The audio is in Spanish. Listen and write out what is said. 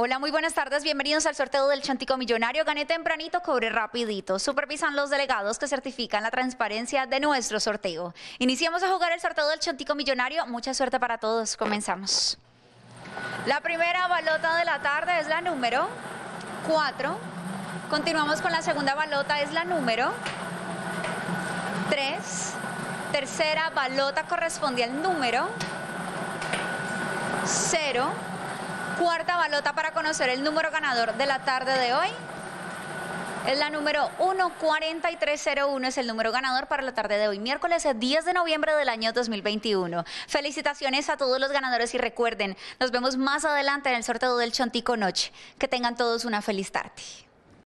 Hola, muy buenas tardes, bienvenidos al sorteo del Chontico Millonario. Gané tempranito, cobré rapidito. Supervisan los delegados que certifican la transparencia de nuestro sorteo. Iniciamos a jugar el sorteo del Chontico Millonario. Mucha suerte para todos, comenzamos. La primera balota de la tarde es la número 4. Continuamos con la segunda balota, es la número 3. Tercera balota corresponde al número 0. Cuarta balota para conocer el número ganador de la tarde de hoy. Es la número 14301, es el número ganador para la tarde de hoy, miércoles 10 de noviembre del año 2021. Felicitaciones a todos los ganadores y recuerden, nos vemos más adelante en el sorteo del Chontico Noche. Que tengan todos una feliz tarde.